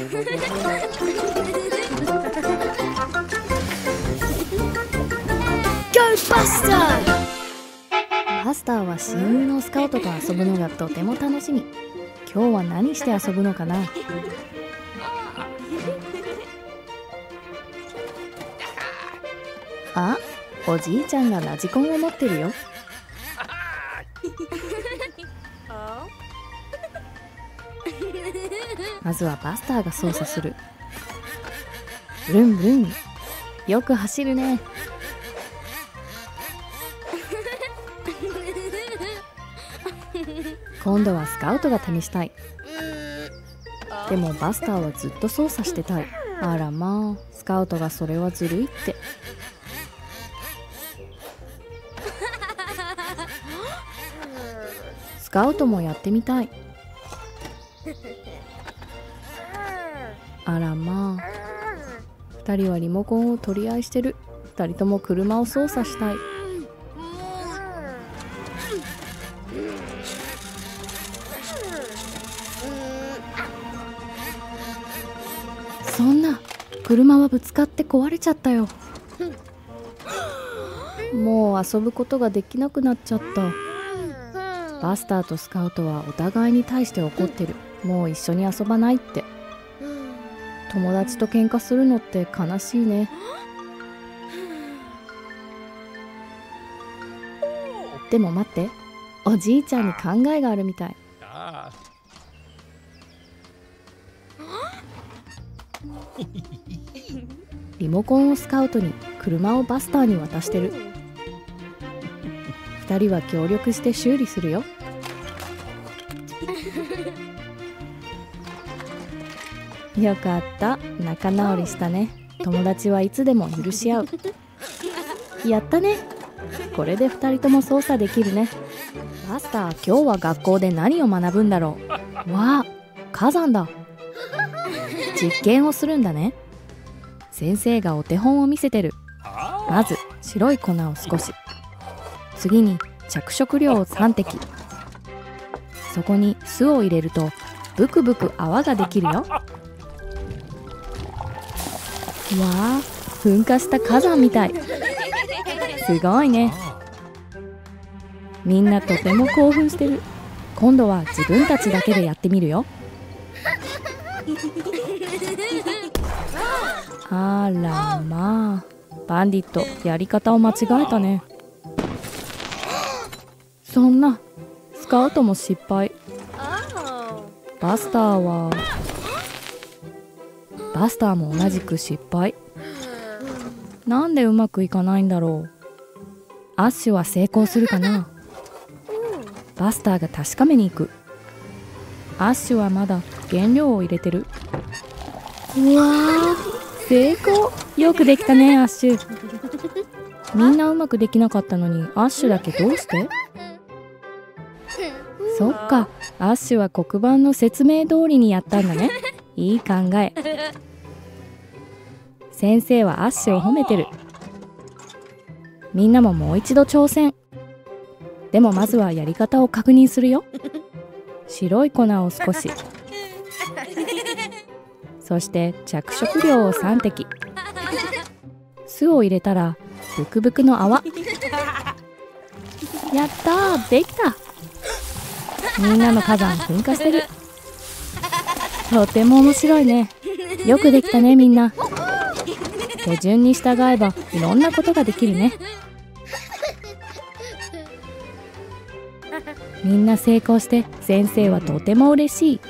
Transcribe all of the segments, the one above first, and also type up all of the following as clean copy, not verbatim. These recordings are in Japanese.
バスターは親友のスカウトと遊ぶのがとても楽しみ。今日は何して遊ぶのかな。あ、おじいちゃんがラジコンを持ってるよ。まずはバスターが操作する。ブルンブルン、よく走るね。今度はスカウトが試したい。でもバスターはずっと操作してたい。あらまあ、スカウトがそれはずるいって。スカウトもやってみたい。あらまあ、2人はリモコンを取り合いしてる。2人とも車を操作したい。そんな、車はぶつかって壊れちゃったよ。もう遊ぶことができなくなっちゃった。バスターとスカウトはお互いに対して怒ってる。もう一緒に遊ばないって。友達と喧嘩するのって悲しいね。でも待って、おじいちゃんに考えがあるみたい。リモコンをスカウトに、車をバスターに渡してる。2人は協力して修理するよ。よかった、仲直りしたね。友達はいつでも許し合う。やったね。これで2人とも操作できるね。バスター、今日は学校で何を学ぶんだろう。わあ、火山だ。実験をするんだね。先生がお手本を見せてる。まず白い粉を少し、次に着色料を3滴、そこに酢を入れるとブクブク泡ができるよ。わあ、噴火した火山みたい。すごいね。みんなとても興奮してる。今度は自分たちだけでやってみるよ。あらまあ、バンディット、やり方を間違えたね。そんな、スカウトも失敗。バスターも同じく失敗。なんでうまくいかないんだろう。アッシュは成功するかな。バスターが確かめに行く。アッシュはまだ原料を入れてる。うわー、成功。よくできたね、アッシュ。みんなうまくできなかったのに、アッシュだけどうして？そっか、アッシュは黒板の説明通りにやったんだね。いい考え。先生はアッシュを褒めてる。みんなももう一度挑戦。でもまずはやり方を確認するよ。白い粉を少し、そして着色料を3滴、酢を入れたらブクブクの泡。やったー、できた。みんなの火山噴火してる。とても面白いね。よくできたね、みんな。手順に従えばいろんなことができるね。みんな成功して先生はとても嬉しい。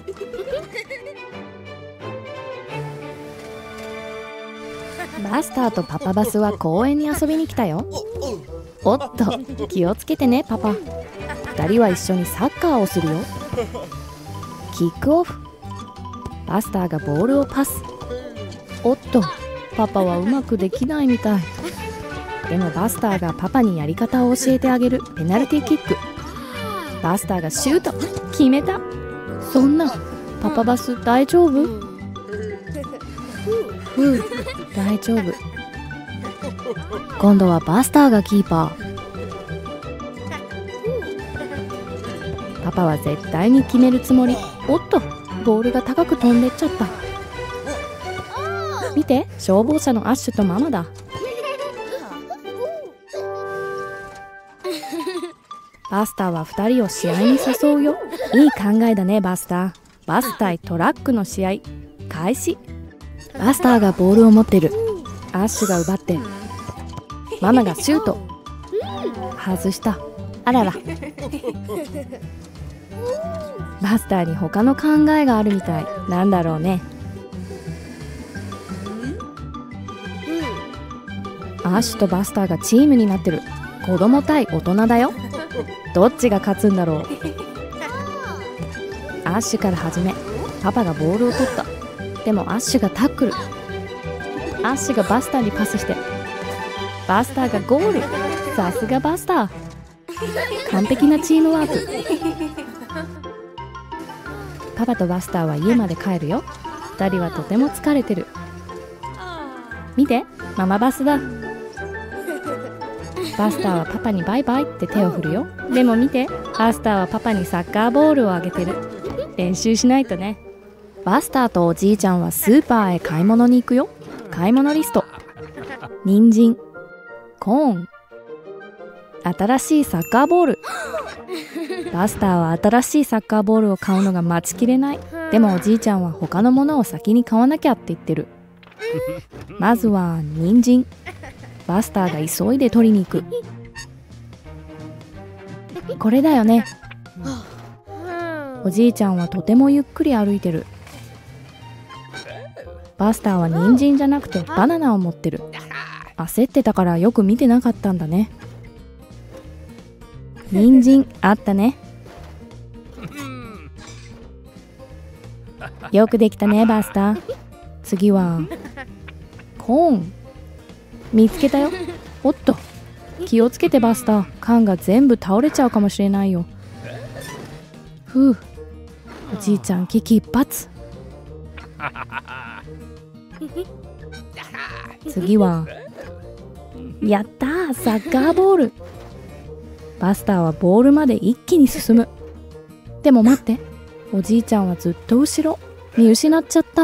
バスターとパパバスは公園に遊びに来たよ。おっと、気をつけてねパパ。2人は一緒にサッカーをするよ。キックオフ。バスターがボールをパス。おっと、パパはうまくできないみたい。でもバスターがパパにやり方を教えてあげる。ペナルティーキック。バスターがシュート決めた。そんな、パパバス大丈夫？大丈夫。今度はバスターがキーパー。パパは絶対に決めるつもり。おっと、 ボールが高く飛んでっちゃった。見て、消防車のアッシュとママだ。バスターは2人を試合に誘うよ。いい考えだね、バスター。バス対トラックの試合開始。バスターがボールを持ってる。アッシュが奪ってママがシュート。外した。あらら。バスターに他の考えがあるみたい。なんだろうね。アッシュとバスターがチームになってる。子供対大人だよ。どっちが勝つんだろう。アッシュから始め、パパがボールを取った。でもアッシュがタックル。アッシュがバスターにパスして、バスターがゴール。さすがバスター。完璧なチームワーク。パパとバスターは家まで帰るよ。2人はとても疲れてる。見て、ママバスだ。バスターはパパにバイバイって手を振るよ。でも見て、バスターはパパにサッカーボールをあげてる。練習しないとね。バスターとおじいちゃんはスーパーへ買い物に行くよ。買い物リスト。人参、コーン、新しいサッカーボール。バスターは新しいサッカーボールを買うのが待ちきれない。でもおじいちゃんは他のものを先に買わなきゃって言ってる。まずは人参。バスターが急いで取りに行く。これだよね。おじいちゃんはとてもゆっくり歩いてる。バスターは人参じゃなくてバナナを持ってる。焦ってたからよく見てなかったんだね。人参あったね。よくできたね、バスター。次はコーン。見つけたよ。おっと、気をつけてバスター。缶が全部倒れちゃうかもしれないよ。ふう、おじいちゃん危機一髪。次はやったー、サッカーボール。バスターはボールまで一気に進む。でも待って、おじいちゃんはずっと後ろ。見失っちゃった。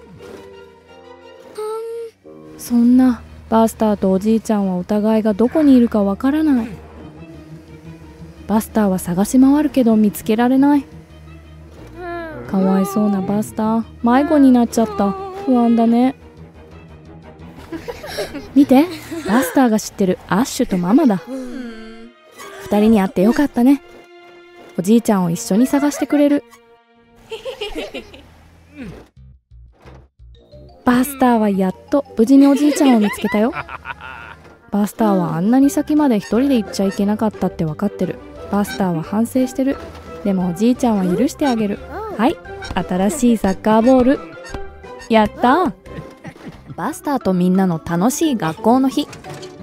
そんな、バスターとおじいちゃんはお互いがどこにいるかわからない。バスターは探し回るけど見つけられない。かわいそうなバスター、迷子になっちゃった。不安だね。見て、バスターが知ってるアッシュとママだ。2人に会ってよかったね。おじいちゃんを一緒に探してくれる。バスターはやっと無事におじいちゃんを見つけたよ。バスターはあんなに先まで一人で行っちゃいけなかったって分かってる。バスターは反省してる。でもおじいちゃんは許してあげる。はい、新しいサッカーボール。やったー。バスターとみんなの楽しい学校の日。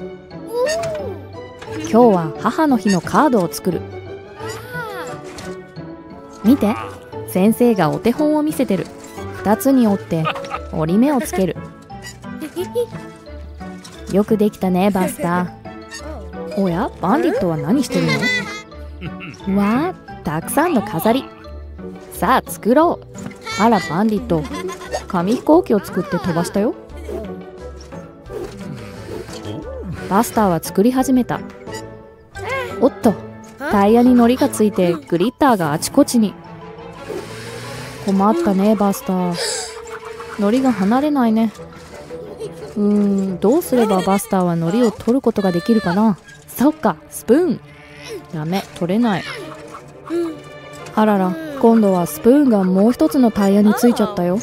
今日は母の日のカードを作る。見て、先生がお手本を見せてる。2つに折って折り目をつける。よくできたね、バスター。おや、バンディットは何してるの？わあ、たくさんの飾り。さあ作ろう。あら、バンディット、紙飛行機を作って飛ばしたよ。バスターは作り始めた。おっと、タイヤに糊がついてグリッターがあちこちに。困ったね、バスター。糊が離れないね。どうすればバスターは糊を取ることができるかな。そっか、スプーン。ダメ、取れない。あらら、今度はスプーンがもう一つのタイヤについちゃったよ。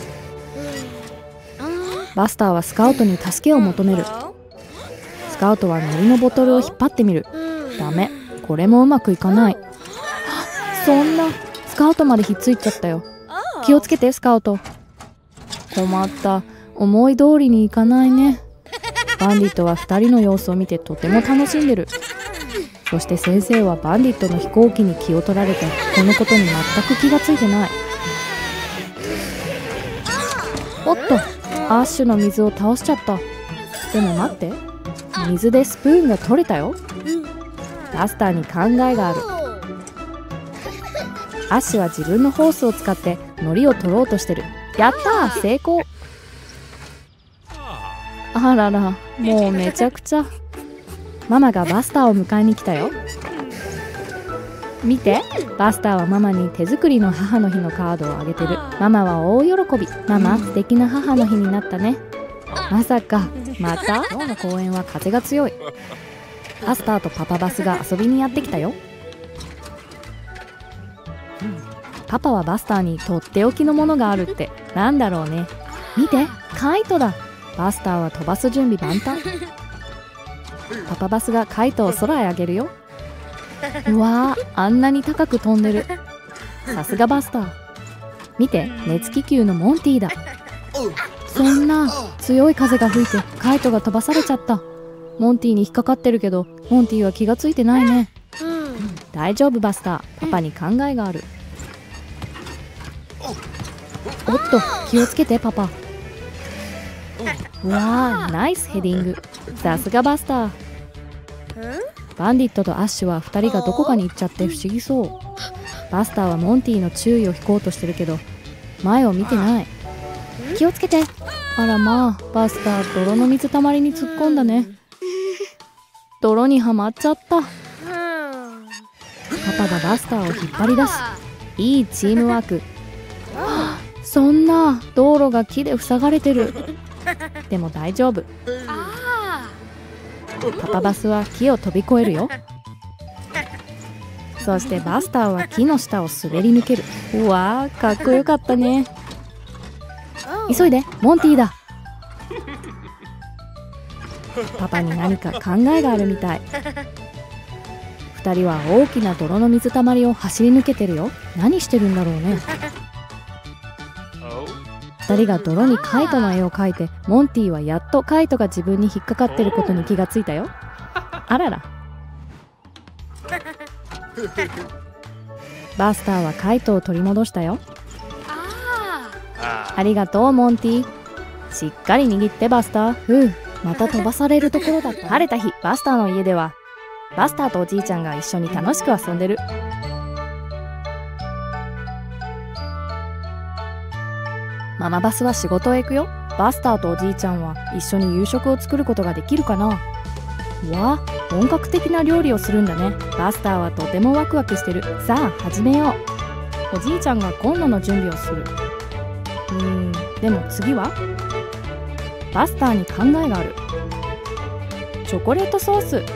バスターはスカウトに助けを求める。スカウトは糊のボトルを引っ張ってみる。ダメ、これもうまくいかない。そんな、スカウトまでひっついちゃったよ。気をつけて、スカウト。困った、思い通りにいかないね。バンディットは2人の様子を見てとても楽しんでる。そして先生はバンディットの飛行機に気を取られて、このことに全く気がついてない。おっと、アッシュの水を倒しちゃった。でも待って、水でスプーンが取れたよ。バスターに考えがある。アッシュは自分のホースを使って海苔を取ろうとしてる。やったー、成功。あらら、もうめちゃくちゃ。ママがバスターを迎えに来たよ。見て、バスターはママに手作りの母の日のカードをあげてる。ママは大喜び。ママ、素敵な母の日になったね。まさか、また？今日の公園は風が強い。バスターとパパバスが遊びにやってきたよ。パパはバスターにとっておきのものがあるってなんだろうね。見て、カイトだ。バスターは飛ばす準備万端。パパバスがカイトを空へ上げるよ。うわー、あんなに高く飛んでる。さすがバスター。見て、熱気球のモンティだ。そんな強い風が吹いてカイトが飛ばされちゃった。モンティに引っかかってるけど、モンティは気がついてないね。大丈夫バスター、パパに考えがある。おっと、気をつけてパパ。うわー、ナイスヘディング。さすがバスター。バンディットとアッシュは2人がどこかに行っちゃって不思議そう。バスターはモンティの注意を引こうとしてるけど前を見てない。気をつけて。あらまあ、バスター泥の水たまりに突っ込んだね。泥にはまっちゃった。パパがバスターを引っ張り出す。いいチームワーク。そんな、道路が木で塞がれてる。でも大丈夫。パパバスは木を飛び越えるよ。そしてバスターは木の下を滑り抜ける。うわー、かっこよかったね。急いで、モンティだ。パパに何か考えがあるみたい。2人は大きな泥の水たまりを走り抜けてるよ。何してるんだろうね。2人が泥にカイトの絵を描いて、モンティはやっとカイトが自分に引っかかってることに気がついたよ。あらら。バスターはカイトを取り戻したよ。ありがとうモンティ。しっかり握ってバスター。ふう、また飛ばされるところだった。晴れた日、バスターの家ではバスターとおじいちゃんが一緒に楽しく遊んでる。ママバスは仕事へ行くよ。バスターとおじいちゃんは一緒に夕食を作ることができるかな。わあ、本格的な料理をするんだね。バスターはとてもワクワクしてる。さあ始めよう。おじいちゃんがコンロの準備をする。でも次はバスターに考えがある。チョコレートソース。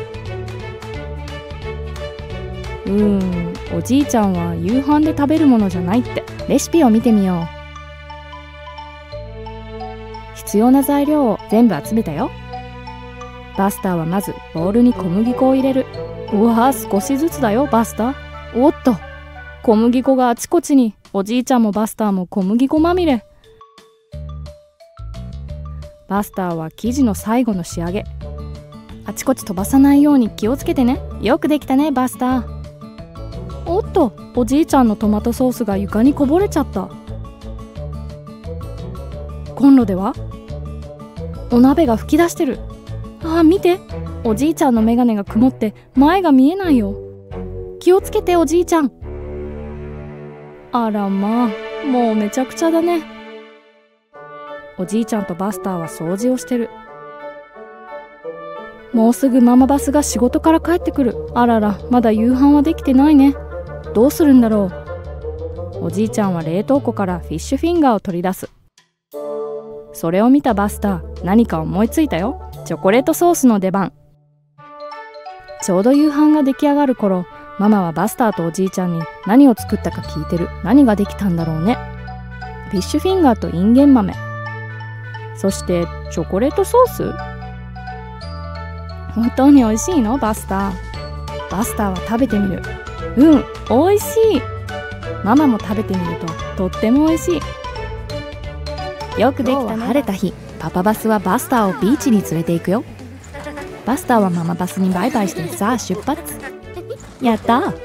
おじいちゃんは夕飯で食べるものじゃないって。レシピを見てみよう。必要な材料を全部集めたよ。バスターはまずボウルに小麦粉を入れる。うわー、少しずつだよバスター。おっと、小麦粉があちこちに。おじいちゃんもバスターも小麦粉まみれ。バスターは生地の最後の仕上げ。あちこち飛ばさないように気をつけてね。よくできたねバスター。おっと、おじいちゃんのトマトソースが床にこぼれちゃった。コンロではお鍋が噴き出してる。ああ、見て、おじいちゃんのメガネが曇って前が見えないよ。気をつけておじいちゃん。あらまあ、もうめちゃくちゃだね。おじいちゃんとバスターは掃除をしてる。もうすぐママバスが仕事から帰ってくる。あらら、まだ夕飯はできてないね。どうするんだろう。おじいちゃんは冷凍庫からフィッシュフィンガーを取り出す。それを見たバスター、何か思いついたよ。チョコレートソースの出番。ちょうど夕飯が出来上がる頃、ママはバスターとおじいちゃんに何を作ったか聞いてる。何ができたんだろうね。フィッシュフィンガーとインゲン豆、そしてチョコレートソース。本当に美味しいのバスター。バスターは食べてみる。美味しい。ママも食べてみるととっても美味しい。よくできたね。晴れた日、パパバスはバスターをビーチに連れて行くよ。バスターはママバスにバイバイして、さあ出発。やったー。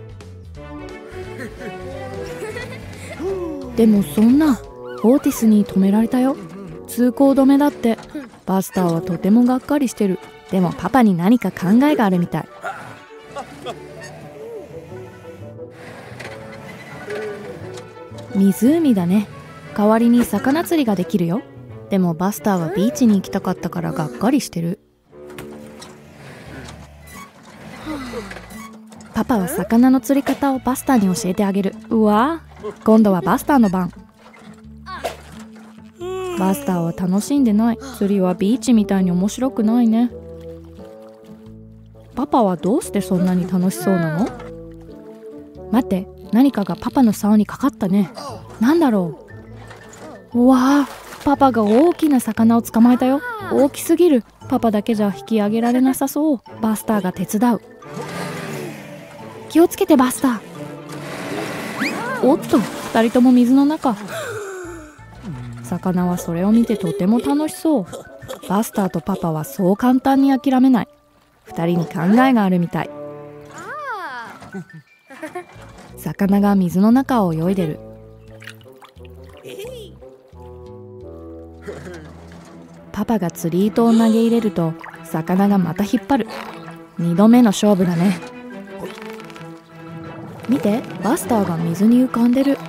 でもそんな、オーティスに止められたよ。通行止めだって。バスターはとてもがっかりしてる。でもパパに何か考えがあるみたい。 湖だね。代わりに魚釣りができるよ。でもバスターはビーチに行きたかったからがっかりしてる。パパは魚の釣り方をバスターに教えてあげる。うわ、今度はバスターの番。バスターは楽しんでない。釣りはビーチみたいに面白くないね。パパはどうしてそんなに楽しそうなの？待って、何かがパパの竿にかかったね。なんだろう。うわあ、パパが大きな魚を捕まえたよ。大きすぎる。パパだけじゃ引き上げられなさそう。バスターが手伝う。気をつけてバスター。おっと、2人とも水の中。魚はそれを見てとても楽しそう。バスターとパパはそう簡単に諦めない。2人に考えがあるみたい。魚が水の中を泳いでる。パパが釣り糸を投げ入れると魚がまた引っ張る。2度目の勝負だね。見て、バスターが水に浮かんでる。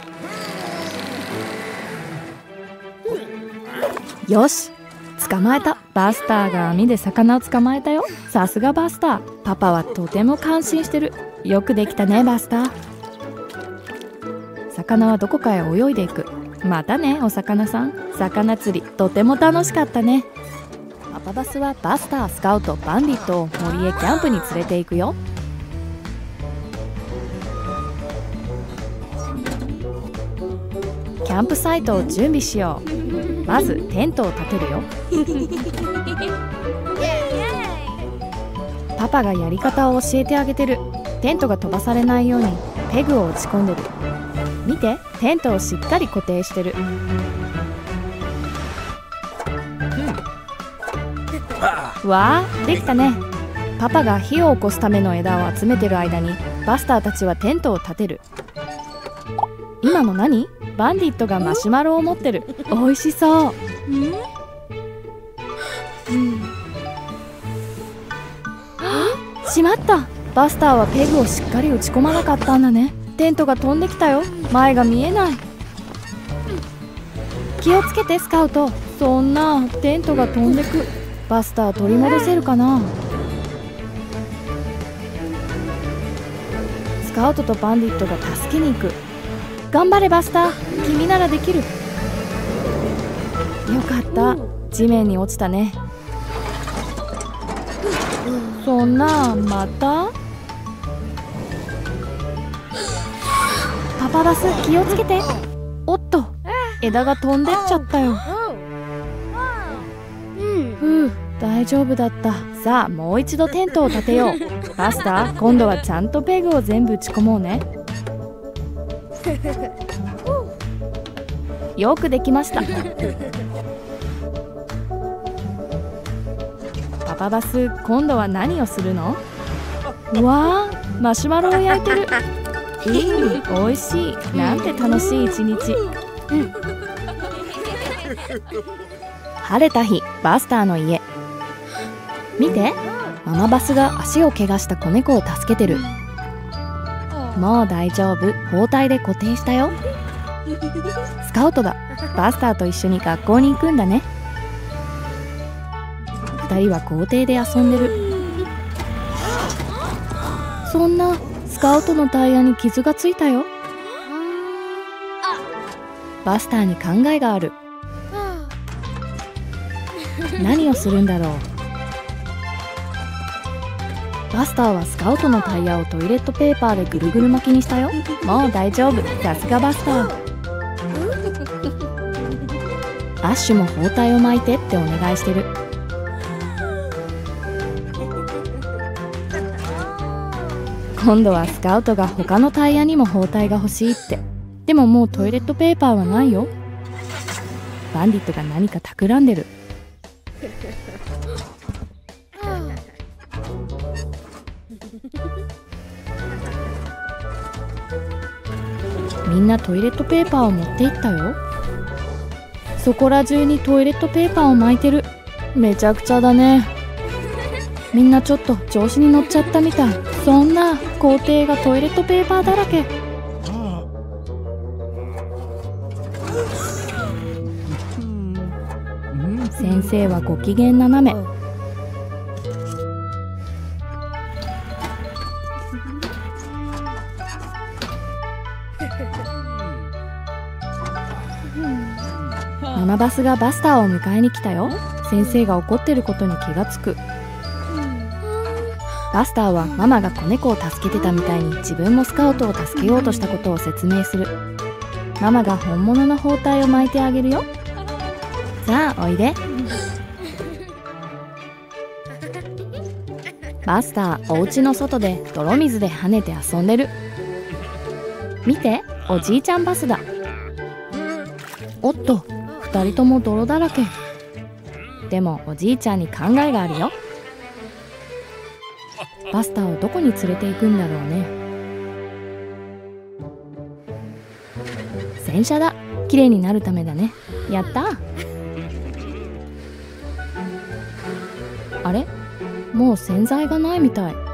よし、捕まえた。バスターが網で魚を捕まえたよ。さすがバスター。パパはとても感心してる。よくできたねバスター。魚はどこかへ泳いでいく。またねお魚さん。魚釣りとても楽しかったね。パパバスはバスター、スカウト、バンディットを森へキャンプに連れて行くよ。キャンプサイトを準備しよう。まずテントを立てるよ。パパがやり方を教えてあげてる。テントが飛ばされないようにペグを打ち込んでる。見て、テントをしっかり固定してる。わあ、できたね。パパが火を起こすための枝を集めてる間にバスターたちはテントを立てる。今の何？バンディットがマシュマロを持ってる。美味しそう。しまった。バスターはペグをしっかり打ち込まなかったんだね。テントが飛んできたよ。前が見えない。気をつけてスカウト。そんな、テントが飛んでく。バスター取り戻せるかな。スカウトとバンディットが助けに行く。頑張れバスター、君ならできる。よかった。地面に落ちたね。そんな、また？パパバス、気をつけて。おっと、枝が飛んでっちゃったよ。大丈夫だった。さあ、もう一度テントを立てよう。バスター、今度はちゃんとペグを全部打ち込もうね。よくできました。パパバス、今度は何をするの？うわー、マシュマロを焼いてる。おいしい。なんて楽しい一日。晴れた日、バスターの家。見て、ママバスが足を怪我した子猫を助けてる。もう大丈夫。包帯で固定したよ。スカウトだ。バスターと一緒に学校に行くんだね。2人は校庭で遊んでる。そんな、スカウトのタイヤに傷がついたよ。バスターに考えがある。何をするんだろう。バスターはスカウトのタイヤをトイレットペーパーでぐるぐる巻きにしたよ。もう大丈夫。さすがバスター。アッシュも包帯を巻いてってお願いしてる。今度はスカウトが他のタイヤにも包帯が欲しいって。でももうトイレットペーパーはないよ。バンディットが何か企んでる。みんなトイレットペーパーを持っていったよ。そこら中にトイレットペーパーを巻いてる。めちゃくちゃだね。みんなちょっと調子に乗っちゃったみたい。そんな、校庭がトイレットペーパーだらけ。 先生はご機嫌斜め。ママバスがバスターを迎えに来たよ。先生が怒ってることに気がつく。バスターはママが子猫を助けてたみたいに自分もスカウトを助けようとしたことを説明する。ママが本物の包帯を巻いてあげるよ。さあおいで。バスター、お家の外で泥水で跳ねて遊んでる。見て、おじいちゃんバスだ。おっと、2人とも泥だらけ。でもおじいちゃんに考えがあるよ。バスターをどこに連れて行くんだろうね。洗車だ。きれいになるためだね。やったー。あれ、もう洗剤がないみたい。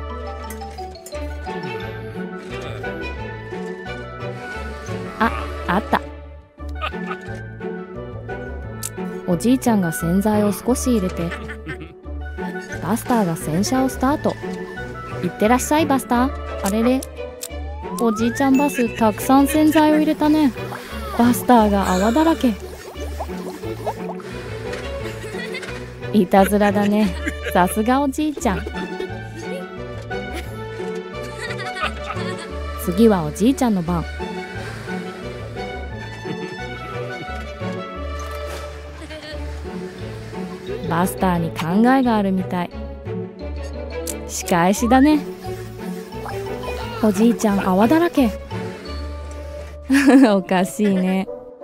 あった。おじいちゃんが洗剤を少し入れて、バスターが洗車をスタート。いってらっしゃいバスター。あれれ、おじいちゃんバスたくさん洗剤を入れたね。バスターが泡だらけ。いたずらだね。さすがおじいちゃん。次はおじいちゃんの番。バスターに考えがあるみたい。仕返しだね。おじいちゃん泡だらけ。おかしいね。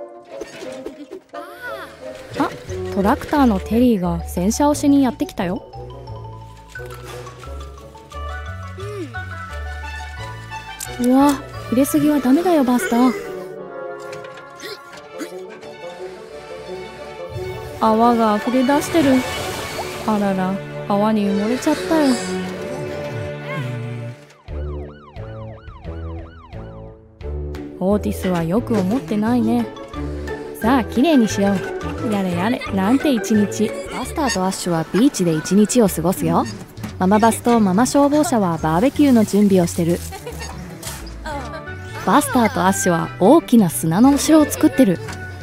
あ、トラクターのテリーが洗車をしにやってきたよ。うわ、入れすぎはダメだよバスター。泡が溢れ出してる。あらら、泡に埋もれちゃったよ。オーティスはよく思ってないね。さあきれいにしよう。やれやれ、なんて一日。バスターとアッシュはビーチで一日を過ごすよ。ママバスとママ消防車はバーベキューの準備をしてる。バスターとアッシュは大きな砂のお城を作ってる。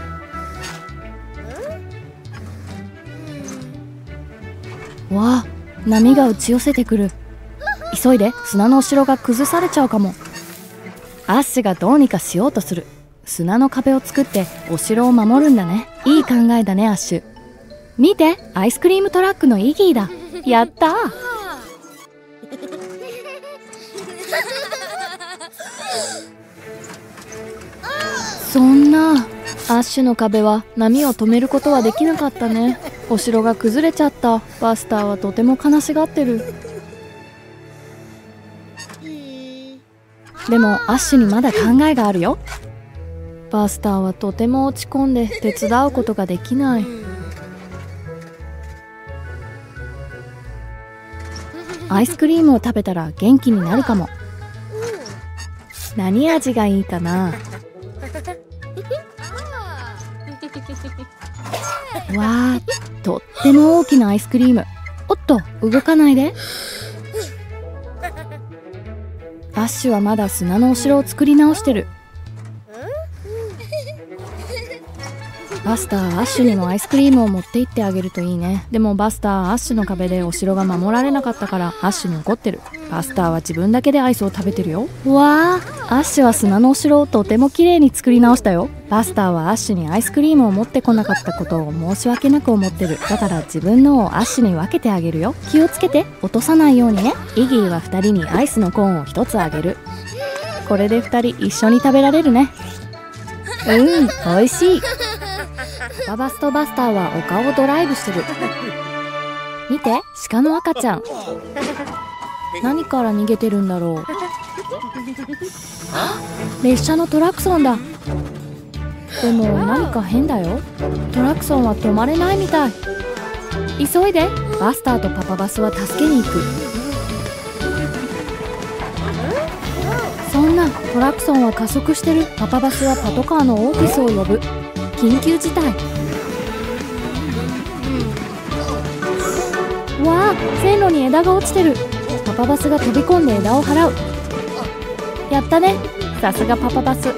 わあ、波が打ち寄せてくる。急いで、砂のお城が崩されちゃうかも。アッシュがどうにかしようとする。砂の壁を作ってお城を守るんだね。いい考えだねアッシュ。見て、アイスクリームトラックのイギーだ。やったー。そんな、アッシュの壁は波を止めることはできなかったね。お城が崩れちゃった。バスターはとても悲しがってる。でもアッシュにまだ考えがあるよ。バスターはとても落ち込んで手伝うことができない。アイスクリームを食べたら元気になるかも。何味がいいかな。わあ、とっても大きなアイスクリーム。おっと、動かないで。アッシュはまだ砂のお城を作り直してる。バスター、アッシュにもアイスクリームを持って行ってあげるといいね。でもバスター、アッシュの壁でお城が守られなかったからアッシュに怒ってる。バスターは自分だけでアイスを食べてるよ。わあ、アッシュは砂のお城をとても綺麗に作り直したよ。バスターはアッシュにアイスクリームを持ってこなかったことを申し訳なく思ってる。だから自分のをアッシュに分けてあげるよ。気をつけて、落とさないようにね。イギーは2人にアイスのコーンを1つあげる。これで2人一緒に食べられるね。美味しい。パパバスとバスターは丘をドライブしてる。見て、鹿の赤ちゃん。何から逃げてるんだろう。列車のトラクソンだ。でも何か変だよ。トラクソンは止まれないみたい。急いで。バスターとパパバスは助けに行く。そんな、トラクソンは加速してる。パパバスはパトカーのオーティスを呼ぶ。緊急事態。 線路に枝が落ちてる。パパバスが飛び込んで枝を払う。やったね、さすがパパバス。こ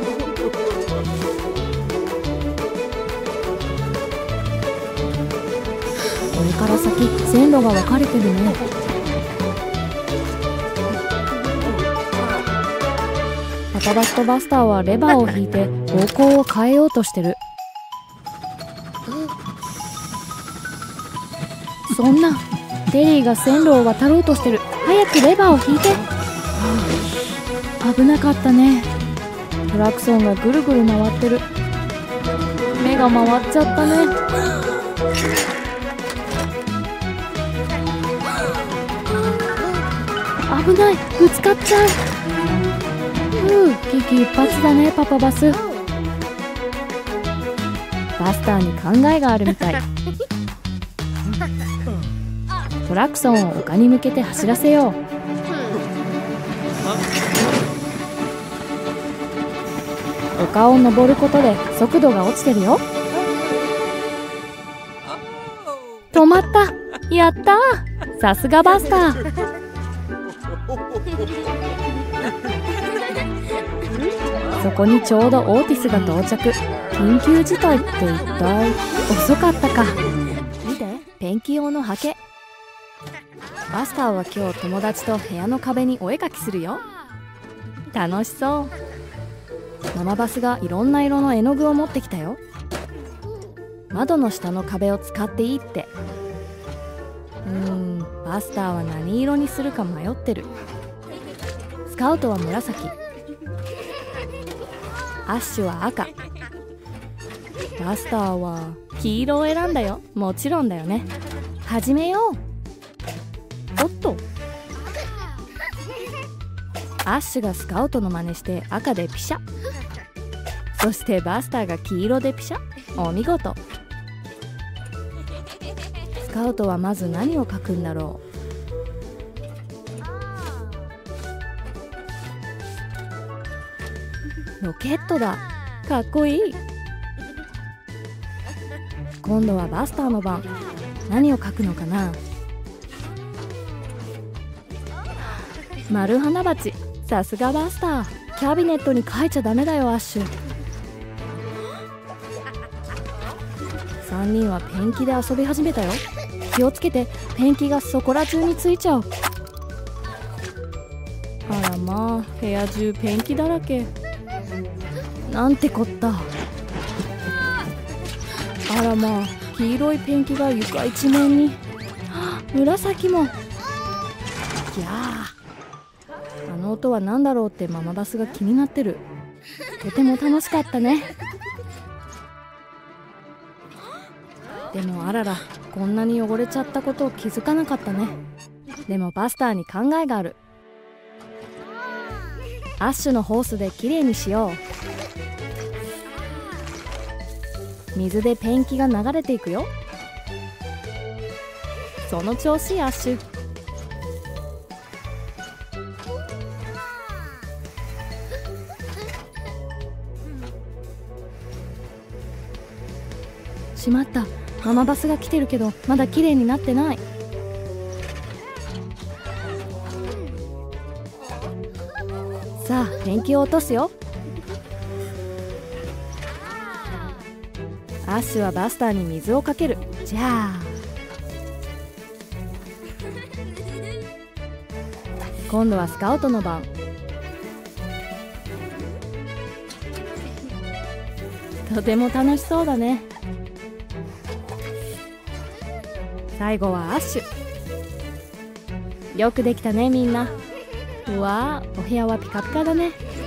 れから先線路が分かれてるね。パパバスとバスターはレバーを引いて方向を変えようとしてる。そんな、テリーが線路を渡ろうとしてる。早くレバーを引いて。危なかったね。クラクソンがぐるぐる回ってる。目が回っちゃったね。危ない、ぶつかっちゃう。危機一髪だね、パパバス。バスターに考えがあるみたい。クラクソンを丘に向けて走らせよう。丘を登ることで速度が落ちてるよ。止まった。やったー、さすがバスター。そこにちょうどオーティスが到着。緊急事態って一体。遅かったか。見て、ペンキ用のハケ。バスターは今日友達と部屋の壁にお絵かきするよ。楽しそう。ママバスがいろんな色の絵の具を持ってきたよ。窓の下の壁を使っていいって。バスターは何色にするか迷ってる。スカウトは紫、アッシュは赤、バスターは黄色を選んだよ。もちろんだよね。始めよう。おっと、アッシュがスカウトの真似して赤でピシャ。そしてバスターが黄色でピシャ。お見事。スカウトはまず何を描くんだろう。ロケットだ。かっこいい。今度はバスターの番。何を描くのかな。丸花鉢。さすがバスター。キャビネットに描いちゃダメだよ、アッシュ。3人はペンキで遊び始めたよ。気をつけて、ペンキがそこら中についちゃう。あらまあ、部屋中ペンキだらけ。なんてこった。あらまあ、黄色いペンキが床一面に。紫も。ぎゃあ。あの音は何だろうってママバスが気になってる。とても楽しかったね。でもあらら、こんなに汚れちゃったことを気づかなかったね。でもバスターに考えがある。アッシュのホースできれいにしよう。水でペンキが流れていくよ。その調子、アッシュ。しまった。ママバスが来てるけどまだ綺麗になってない。さあペンキを落とすよ。アッシュはバスターに水をかける。じゃあ今度はスカウトの番。とても楽しそうだね。最後はアッシュ。よくできたね、みんな。うわー、お部屋はピカピカだね。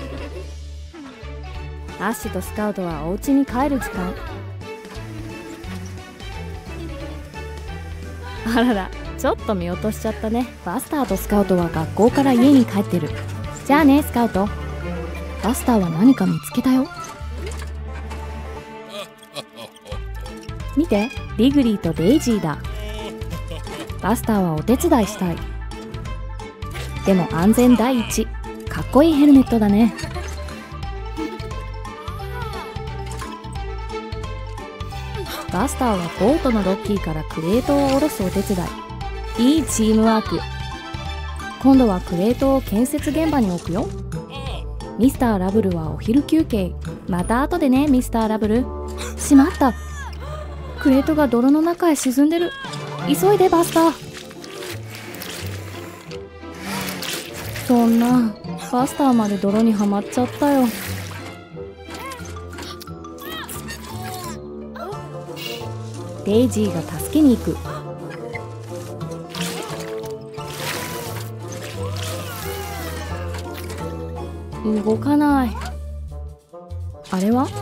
アッシュとスカウトはお家に帰る時間。あらら、ちょっと見落としちゃったね。バスターとスカウトは学校から家に帰ってる。じゃあね、スカウト。バスターは何か見つけたよ。見て、リグリーとデイジーだ。バスターはお手伝いしたい。でも安全第一。かっこいいヘルメットだね。バスターはボートのロッキーからクレートを下ろすお手伝い。 いいチームワーク。今度はクレートを建設現場に置くよ。ミスターラブルはお昼休憩。また後でね、ミスターラブル。しまった、クレートが泥の中へ沈んでる。急いでバスター。そんな、バスターまで泥にはまっちゃったよ。デイジーが助けに行く。動かない。あれは？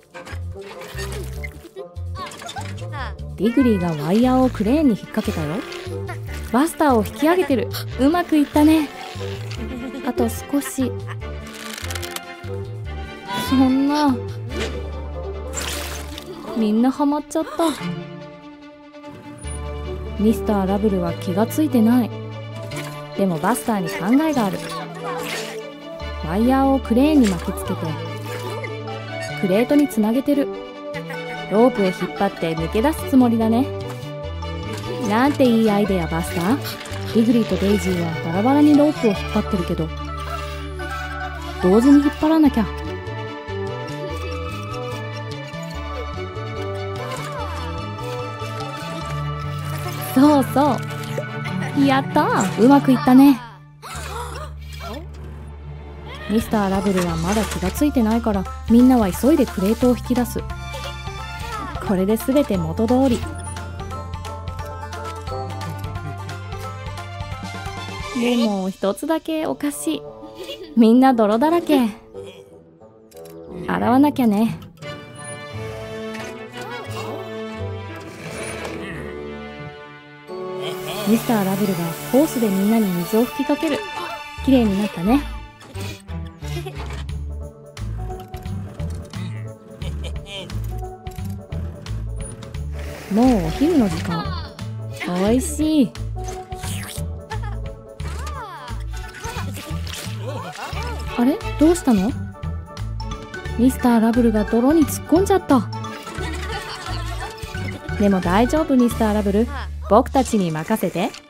ディグリーがワイヤーをクレーンに引っ掛けたよ。バスターを引き上げてる。うまくいったね。あと少し。そんな、みんなハマっちゃった。ミスターラブルは気がついてない。でもバスターに考えがある。ワイヤーをクレーンに巻きつけてクレートにつなげてる。ロープを引っ張って抜け出すつもりだね。なんていいアイデア、バスター。ディグリーとデイジーはバラバラにロープを引っ張ってるけど、同時に引っ張らなきゃ。そうそう、やったー、うまくいったね。ミスターラブルはまだ気がついてないから、みんなは急いでクレートを引き出す。これで全て元通り。でも一つだけおかしい。みんな泥だらけ。洗わなきゃね。ミスターラブルがホースでみんなに水を吹きかける。きれいになったね。もうお昼の時間。おいしい。あれ、どうしたの？ミスターラブルが泥に突っ込んじゃった。でも大丈夫、ミスターラブル。僕たちに任せて。